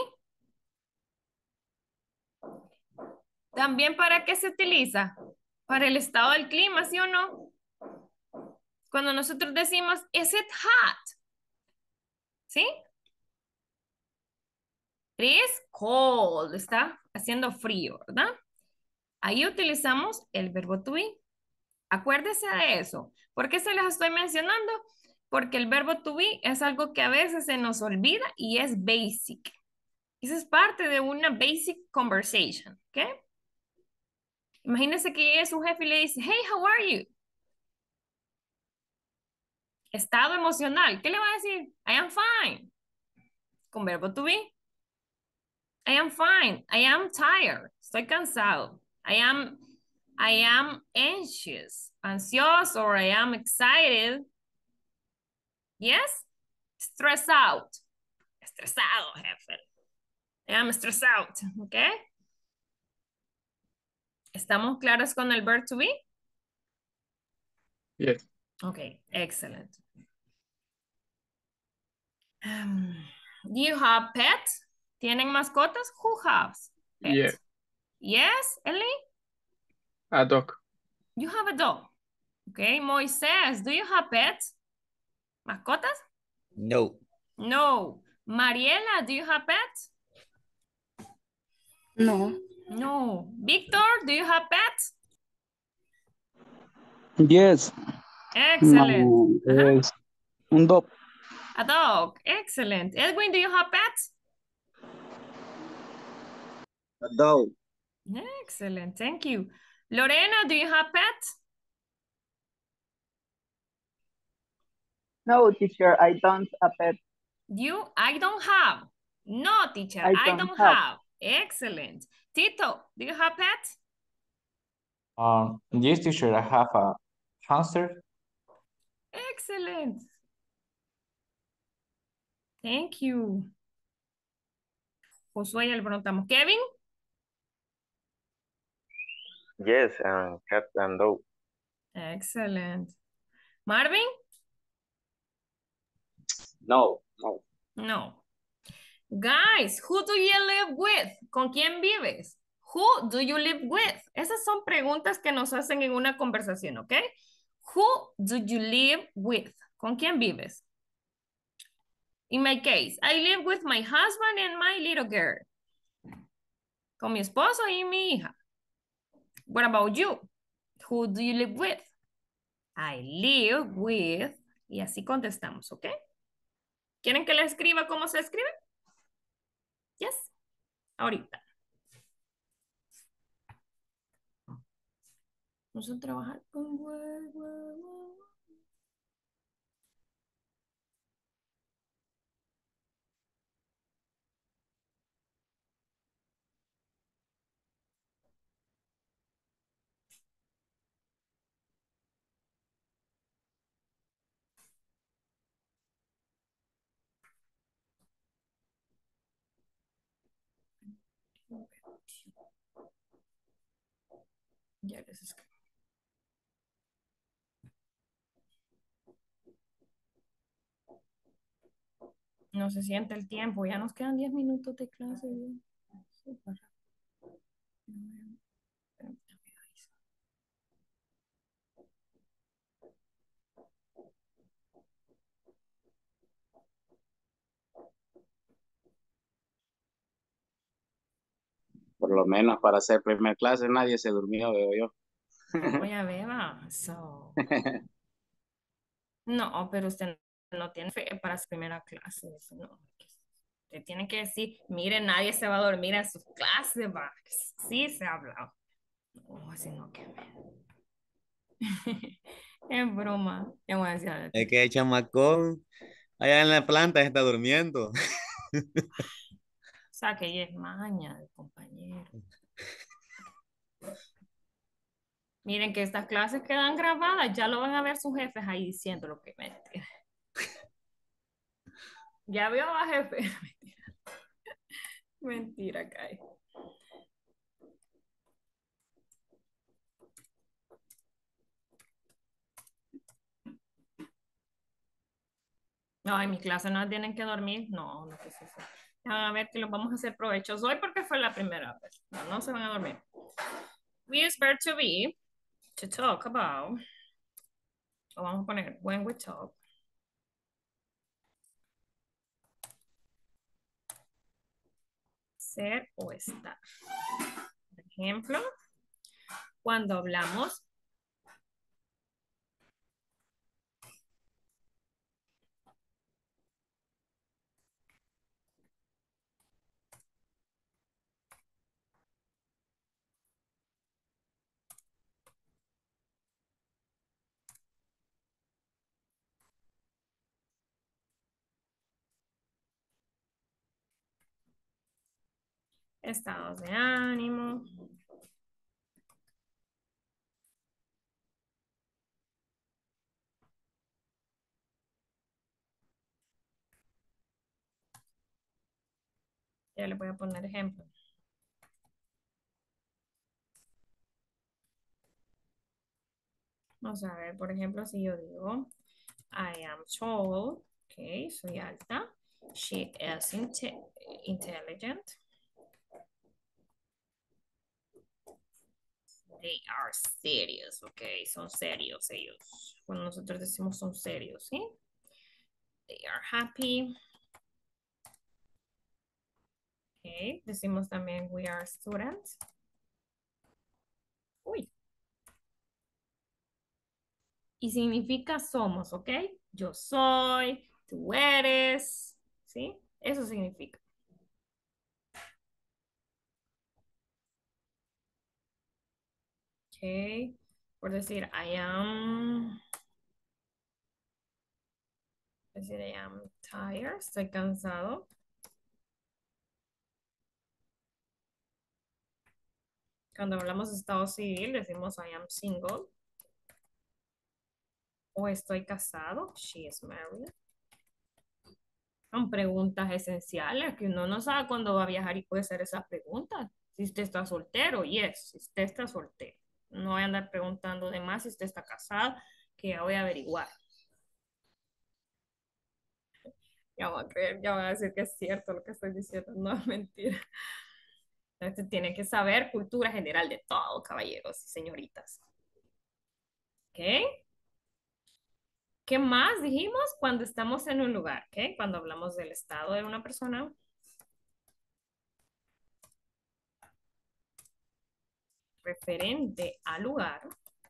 También, ¿para qué se utiliza? Para el estado del clima, ¿sí o no? Cuando nosotros decimos, is it hot? ¿Sí? It is cold. Está haciendo frío, ¿verdad? Ahí utilizamos el verbo to be. Acuérdese de eso. ¿Por qué se les estoy mencionando? Porque el verbo to be es algo que a veces se nos olvida y es basic. Eso es parte de una basic conversation, ¿ok? Imagínense que llegue su jefe y le dice, hey, how are you? Estado emocional. ¿Qué le va a decir? I am fine. Con verbo to be. I am fine. I am tired. Estoy cansado. I am anxious. Ansioso or I am excited. Yes? Stress out. Estresado, jefe. I am stressed out. ¿Ok? ¿Estamos claros con el verb to be? Yes. Ok, excellent. Do you have pets? ¿Tienen mascotas? Who has pets? Yeah. Yes, Ellie? A dog. You have a dog. Okay, Moisés, do you have pets? ¿Mascotas? No. No. Mariela, do you have pets? No. No. Victor, do you have pets? Yes. Excellent. Es un dog. A dog. Excellent. Edwin, do you have pets? A dog. Excellent. Thank you. Lorena, do you have pets? No, teacher, I don't a pet. I don't have. No, teacher, I I don't don't have. have. Excellent. Tito, do you have pets? Yes, teacher, I have a hamster. Excellent. Thank you. Josué, ya le preguntamos. Kevin? Yes, cat and dog. Excellent. Marvin? No, no. No. Guys, who do you live with? ¿Con quién vives? Who do you live with? Esas son preguntas que nos hacen en una conversación, ¿ok? Who do you live with? ¿Con quién vives? In my case, I live with my husband and my little girl. Con mi esposo y mi hija. What about you? Who do you live with? I live with... Y así contestamos, ¿ok? ¿Quieren que le escriba cómo se escribe? Yes. Ahorita. Vamos a trabajar con... Ya les escribo. No se siente el tiempo, ya nos quedan 10 minutos de clase. Súper rápido. Por lo menos para hacer primera clase nadie se durmió, veo yo. Voy a ver, so. No, pero usted no tiene fe para su primera clase. Eso no. Usted tiene que decir, mire, nadie se va a dormir en sus clases, va. Sí se ha hablado. No, así no que es broma. Ya voy a decir a la Es tía. que el chamacón allá en la planta está durmiendo. O sea, que ella es maña del compañero. Miren que estas clases quedan grabadas, ya lo van a ver sus jefes ahí diciendo lo que mentira. Ya vio a jefe. Mentira, Kai. No, en mi clase no tienen que dormir. No, no es eso. Ya van a ver que los vamos a hacer provechos hoy porque fue la primera vez. No, no se van a dormir. We use verb to be to talk about. O vamos a poner when we talk. Ser o estar. Por ejemplo, cuando hablamos estados de ánimo. Ya le voy a poner ejemplo. Vamos a ver, por ejemplo, si yo digo, I am tall, ok, soy alta. She is intelligent. They are serious, ok, son serios ellos. Cuando nosotros decimos son serios, ¿sí? They are happy. Ok, decimos también we are students. Uy. Y significa somos, ¿ok? Yo soy, tú eres, ¿sí? Eso significa. Ok, por decir I am, decir I am tired, estoy cansado. Cuando hablamos de estado civil decimos I am single. O estoy casado, she is married. Son preguntas esenciales que uno no sabe cuándo va a viajar y puede hacer esas preguntas. Si usted está soltero, yes, si usted está soltero. No voy a andar preguntando de más si usted está casado, que ya voy a averiguar. Ya van a creer, ya van a decir que es cierto lo que estoy diciendo, no es mentira. Usted tiene que saber cultura general de todo, caballeros y señoritas. ¿Ok? ¿Qué más dijimos cuando estamos en un lugar? ¿Ok? Cuando hablamos del estado de una persona. Referente al lugar.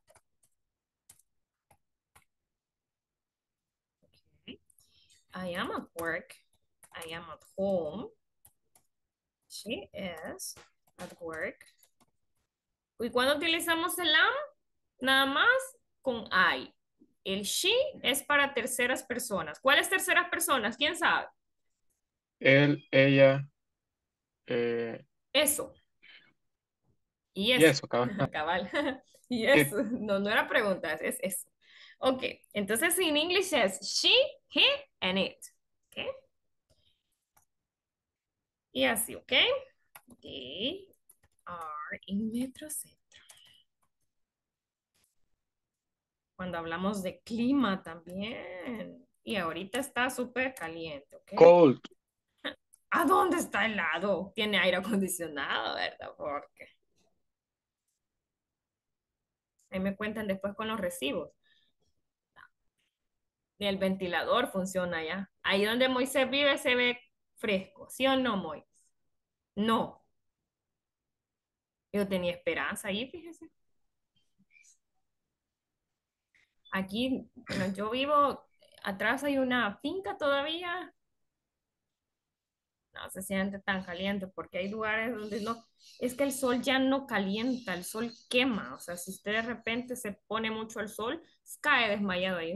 Okay. I am at work. I am at home. She is at work. ¿Y cuando utilizamos el am? Nada más con I. El she es para terceras personas. ¿Cuáles terceras personas? ¿Quién sabe? Él, ella, Eso. Y y eso. eso, cabal. Cabal. Y It. eso. No, no era pregunta, es eso. Ok. Entonces en inglés es she, he, and it. Ok. Y así, ok. They are in Metro Centro. Cuando hablamos de clima también. Y ahorita está súper caliente, ¿ok? Cold. ¿A dónde está helado? Tiene aire acondicionado, ¿verdad? Porque ahí me cuentan después con los recibos. Ni el ventilador funciona ya. Ahí donde Moisés vive se ve fresco, ¿sí o no, Moisés? No. Yo tenía esperanza ahí, fíjese. Aquí, bueno, yo vivo, atrás hay una finca todavía. No se siente tan caliente porque hay lugares donde no, es que el sol ya no calienta, el sol quema. O sea, si usted de repente se pone mucho al sol, cae desmayado ahí.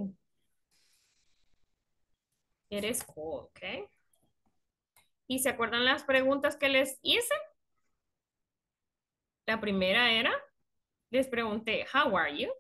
Eres cold, ¿ok? ¿Y se acuerdan las preguntas que les hice? La primera era, les pregunté, how are you?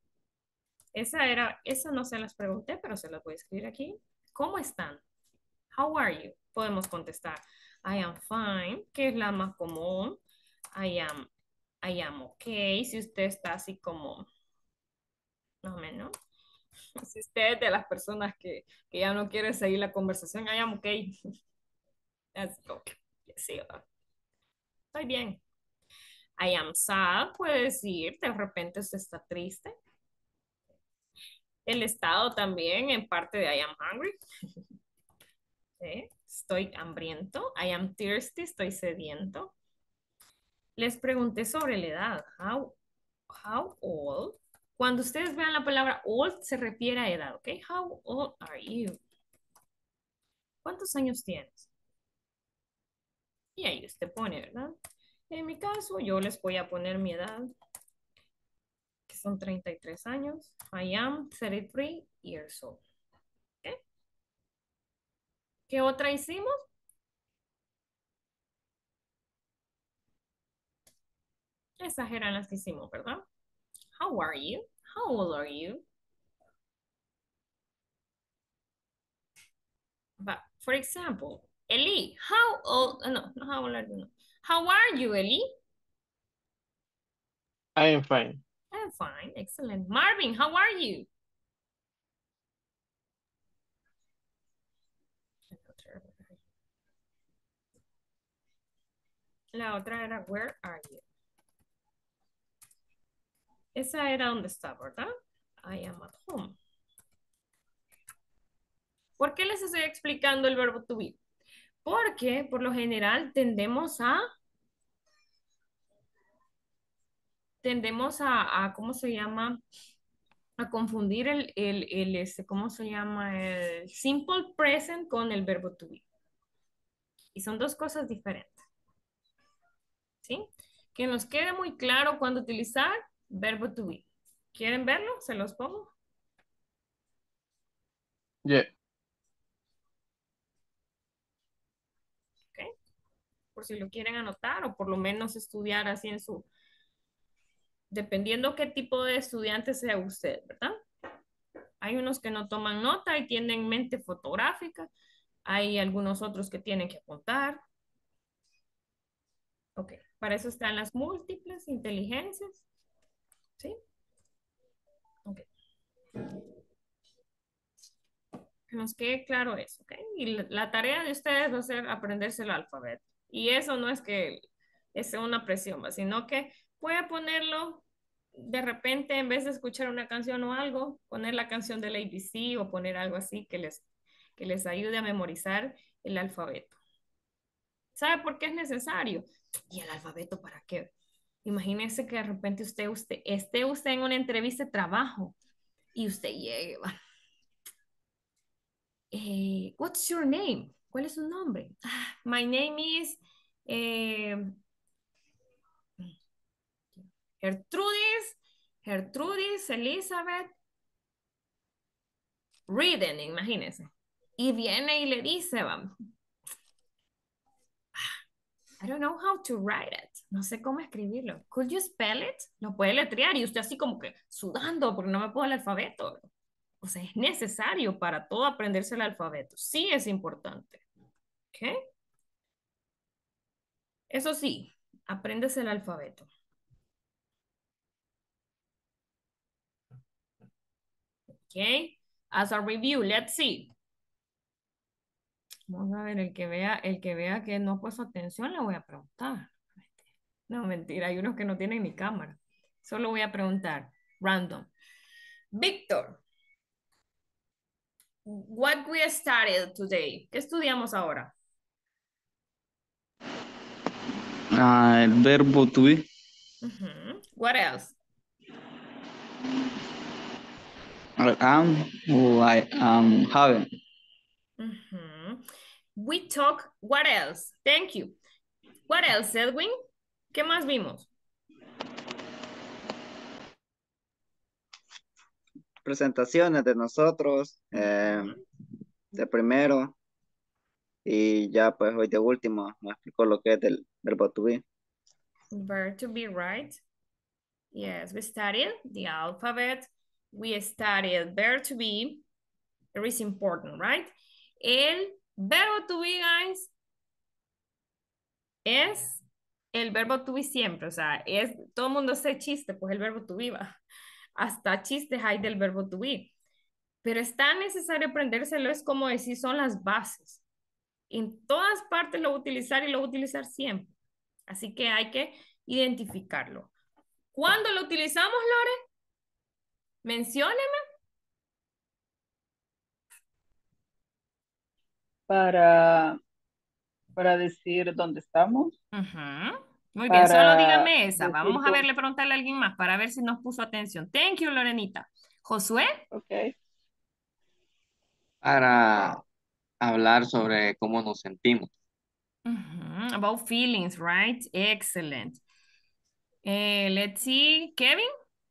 Esa no se las pregunté, pero se las voy a escribir aquí. ¿Cómo están? How are you? Podemos contestar, I am fine, que es la más común. I am, I am okay. Si usted está así como, más o menos. Si usted es de las personas que ya no quiere seguir la conversación, I am okay. That's okay. Sí, estoy bien. I am sad, puede decir, de repente usted está triste. El estado también, en parte de I am hungry. ¿Sí? Estoy hambriento. I am thirsty, estoy sediento. Les pregunté sobre la edad. How old? Cuando ustedes vean la palabra old, se refiere a edad, ¿ok? How old are you? ¿Cuántos años tienes? Y ahí usted pone, ¿verdad? En mi caso, yo les voy a poner mi edad, que son 33 años. I am 33 years old. ¿Ok? ¿Qué otra hicimos? Esas eran las que hicimos, ¿verdad? How are you? How old are you? But, for example, Eli, how old, no, how old are you? No. How are you, Eli? I am fine. I'm fine, excellent. Marvin, how are you? La otra era, where are you? Esa era donde está, ¿verdad? I am at home. ¿Por qué les estoy explicando el verbo to be? Porque por lo general tendemos a ¿cómo se llama? A confundir ¿cómo se llama? El simple present con el verbo to be. Y son dos cosas diferentes. ¿Sí? Que nos quede muy claro cuando utilizar verbo to be. ¿Quieren verlo? Se los pongo. Yeah. ¿Ok? Por si lo quieren anotar o por lo menos estudiar así en su, dependiendo qué tipo de estudiante sea usted, ¿verdad? Hay unos que no toman nota y tienen mente fotográfica. Hay algunos otros que tienen que apuntar. Ok, para eso están las múltiples inteligencias. ¿Sí? Ok. Que nos quede claro eso, ¿ok? Y la tarea de ustedes va a ser aprenderse el alfabeto. Y eso no es que es una presión, sino que puede ponerlo de repente, en vez de escuchar una canción o algo, poner la canción del ABC o poner algo así que les ayude a memorizar el alfabeto. ¿Sabe por qué es necesario? ¿Y el alfabeto para qué? Imagínese que de repente esté usted en una entrevista de trabajo y usted llegue, va. What's your name? ¿Cuál es su nombre? My name is eh, Gertrudis Elizabeth Riden, imagínese. Y viene y le dice, va, I don't know how to write it. No sé cómo escribirlo. Could you spell it? Lo puede letrear y usted así como que sudando porque no me puedo el alfabeto. O sea, es necesario para todo aprenderse el alfabeto. Sí es importante. ¿Ok? Eso sí, apréndese el alfabeto. Okay. As a review, let's see. Vamos a ver, el que vea que no ha puesto atención, le voy a preguntar. No, mentira, hay unos que no tienen ni cámara. Solo voy a preguntar, random. Víctor, what we studied today? ¿Qué estudiamos ahora? El verbo to be. What else? I am o I am having. We talk, what else? Thank you. What else, Edwin? ¿Qué más vimos? Presentaciones de nosotros, de primero, y ya pues hoy de último me explicó lo que es del verbo to be. Verb to be, right? Yes, we studied the alphabet. We studied verb to be. It is important, right? El verbo to be, guys, es el verbo to be siempre. O sea, todo el mundo hace chiste, pues el verbo to be va. Hasta chistes hay del verbo to be. Pero es tan necesario aprendérselo, es como decir, son las bases. En todas partes lo voy a utilizar y lo voy a utilizar siempre. Así que hay que identificarlo. ¿Cuándo lo utilizamos, Lore? Mencióneme. Para decir dónde estamos. Muy bien, solo Para dígame esa. decir Vamos a cómo- verle, preguntarle a alguien más para ver si nos puso atención. Thank you, Lorenita. Josué. Ok. Para hablar sobre cómo nos sentimos. About feelings, right? Excellent. Let's see, Kevin.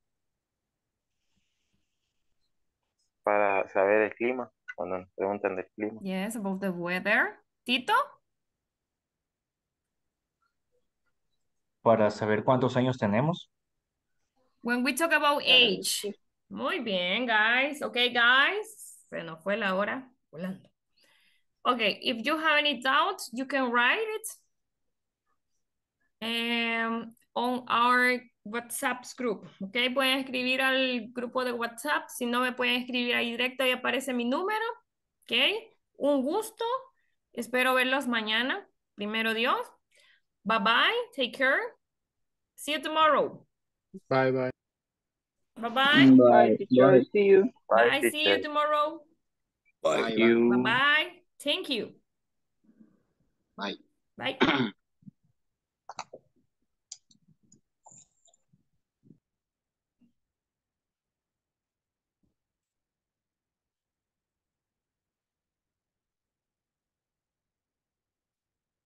Para saber el clima, cuando nos preguntan del clima. Yes, about the weather. Tito. Para saber cuántos años tenemos. When we talk about age. Muy bien, guys. Okay, guys. Se nos fue la hora volando. Okay, if you have any doubts, you can write it on our WhatsApp group. Okay, pueden escribir al grupo de WhatsApp. Si no, me pueden escribir ahí directo y aparece mi número. Okay, un gusto. Espero verlos mañana. Primero Dios. Bye bye. Take care. See you tomorrow. Bye, bye. Bye bye. Bye, teacher. See you. Bye. See you tomorrow. Bye. Bye bye. Thank you. Bye. Bye.